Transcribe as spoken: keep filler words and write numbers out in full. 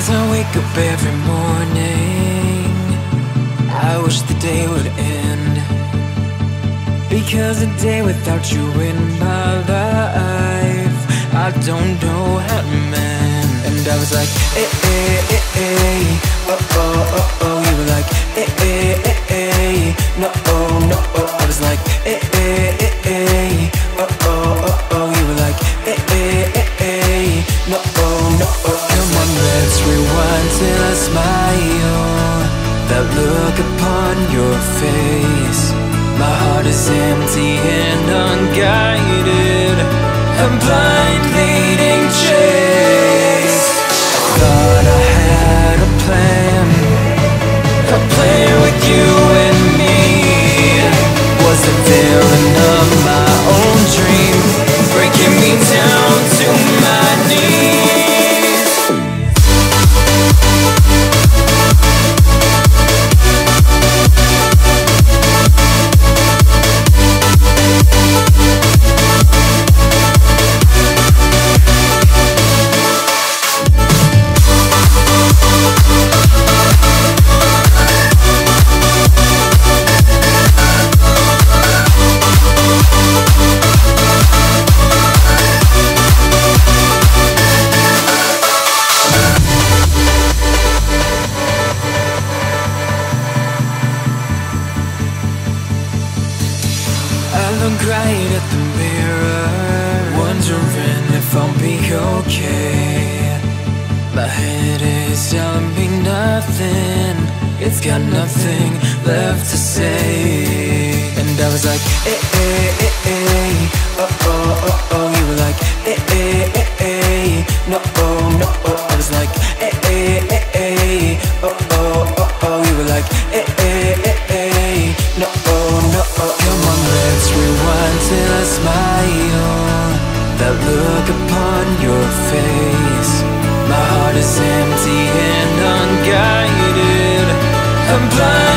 As I wake up every morning, I wish the day would end, because a day without you in my life, I don't know how to mend. And I was like, eh, eh, eh, eh, oh, oh, oh, oh. You were like, eh, eh, eh, eh, no, oh, no, oh. I was like, eh, eh, eh, eh, oh, oh, oh, oh. You were like, eh, eh, eh, eh, no, oh, no, oh. Come on, let's rewind till I smile. That look upon your face, my heart is empty and unguided, a blind leading chase. I thought I had a plan, a plan with you and me. Was the villain of my own dream, breaking me down to my knees. Right at the mirror, wondering if I'll be okay. My head is telling me nothing, it's got nothing left to say. And I was like, eh, eh, eh, eh, oh, oh, oh, oh. You were like, eh, eh, eh, eh, no, oh, no, oh. I was like, eh, eh, eh, eh, oh, oh, oh, oh. You were like, eh, eh, eh, eh, no, oh, no, oh. Come on, let's rewind till I smile. That look upon your face, my heart is empty and unguided, I'm blind.